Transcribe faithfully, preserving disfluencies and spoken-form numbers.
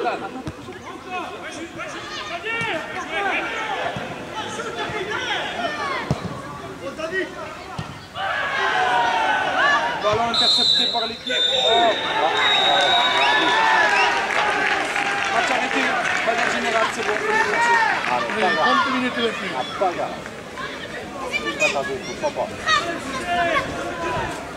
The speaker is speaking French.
Ballon intercepté par l'équipe. Oh. Match arrêté. Bagarre générale, c'est bon. Allez, trente minutes de plus. Bagarre. Pas tarder, faut pas.